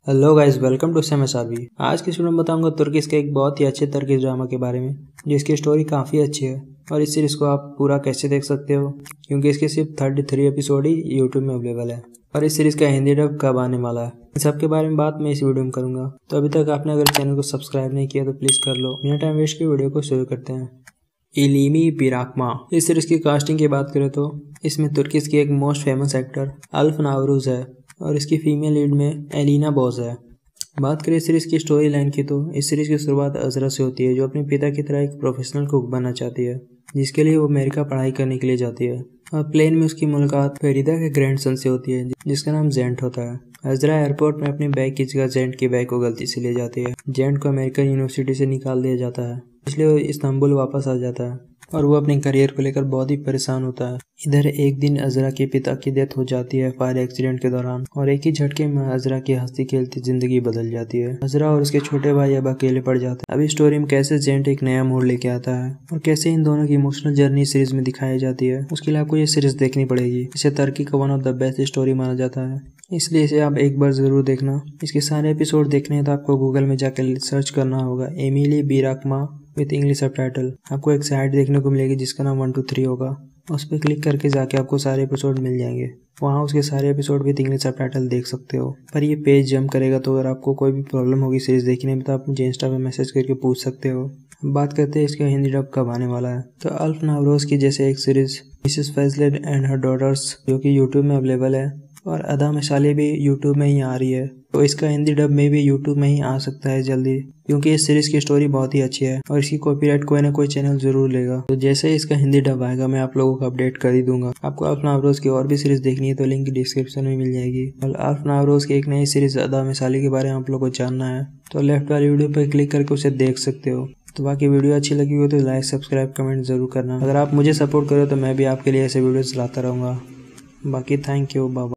Hello guys, welcome to सेमेसाबी। आज की वीडियो में बताऊंगा तुर्किश के एक बहुत ही अच्छे तुर्किश ड्रामा के बारे में जिसकी स्टोरी काफ़ी अच्छी है और इस सीरीज़ को आप पूरा कैसे देख सकते हो क्योंकि इसके सिर्फ 33 एपिसोड ही यूट्यूब में अवेलेबल है और इस सीरीज़ का हिंदी डब कब आने वाला है इन सब के बारे में बात मैं इस वीडियो में करूँगा। तो अभी तक आपने अगर चैनल को सब्सक्राइब नहीं किया तो प्लीज़ कर लो। बिना टाइम वेस्ट की वीडियो को शुरू करते हैं। इलीमी बिराकमा। इस सीरीज़ की कास्टिंग की बात करें तो इसमें तुर्किश की एक most famous actor Alp Navruz है और इसकी फीमेल लीड में एलिना बोज है। बात करें सीरीज की स्टोरी लाइन की तो इस सीरीज की शुरुआत अजरा से होती है जो अपने पिता की तरह एक प्रोफेशनल कुक बनना चाहती है जिसके लिए वो अमेरिका पढ़ाई करने के लिए जाती है और प्लेन में उसकी मुलाकात फेरिदा के ग्रैंडसन से होती है जिसका नाम जेंट होता है। अजरा एयरपोर्ट में अपने बैग की जगह जेंट के बैग को गलती से ले जाती है। जेंट को अमेरिकन यूनिवर्सिटी से निकाल दिया जाता है इसलिए वो इस्तांबुल वापस आ जाता है और वो अपने करियर को लेकर बहुत ही परेशान होता है। इधर एक दिन अजरा के पिता की डेथ हो जाती है फायर एक्सीडेंट के दौरान और एक ही झटके में अजरा की हंसती खेलती जिंदगी बदल जाती है। अजरा और उसके छोटे भाई अब अकेले पड़ जाते हैं। अब इस स्टोरी में कैसे जेंट एक नया मोड़ लेके आता है और कैसे इन दोनों की इमोशनल जर्नी सीरीज में दिखाई जाती है उसके लिए आपको ये सीरीज देखनी पड़ेगी। इसे तुर्की का one of the best story माना जाता है इसलिए इसे आप एक बार जरूर देखना। इसके सारे एपिसोड देखने हैं तो आपको गूगल में जाकर सर्च करना होगा एमिली बिराकमा विथ इंग्लिश सबटाइटल। आपको एक साइट देखने को मिलेगी जिसका नाम 1 2 3 होगा। उस पर क्लिक करके जाके आपको सारे एपिसोड मिल जाएंगे। वहाँ उसके सारे एपिसोड विथ इंग्लिश सबटाइटल देख सकते हो। पर ये पेज जंप करेगा तो अगर आपको कोई भी प्रॉब्लम होगी सीरीज देखने में तो आप मुझे इंस्टा पे मैसेज करके पूछ सकते हो। बात करते हैं इसका हिंदी डब कब आने वाला है। तो अल्फ नावरोज की जैसे एक series Mrs Faisal and her daughters जो कि यूट्यूब में अवेलेबल है और अदा मिसाले भी यूट्यूब में ही आ रही है तो इसका हिंदी डब में भी यूट्यूब में ही आ सकता है जल्दी क्योंकि इस सीरीज की स्टोरी बहुत ही अच्छी है और इसकी कॉपीराइट कोई ना कोई चैनल जरूर लेगा। तो जैसे ही इसका हिंदी डब आएगा मैं आप लोगों को अपडेट कर ही दूंगा। आपको अल्फ नावरोज की और भी सीरीज देखनी है तो लिंक डिस्क्रिप्शन में मिल जाएगी। और अल्फ नावरोज की एक नई सीरीज अदा मिसाले के बारे में आप लोग को जानना है तो लेफ्ट वाली वीडियो पर क्लिक करके उसे देख सकते हो। तो बाकी वीडियो अच्छी लगी हो तो लाइक सब्सक्राइब कमेंट जरूर करना। अगर आप मुझे सपोर्ट करो तो मैं भी आपके लिए ऐसे वीडियोस लाता रहूँगा। बाकी थैंक यू, बाय।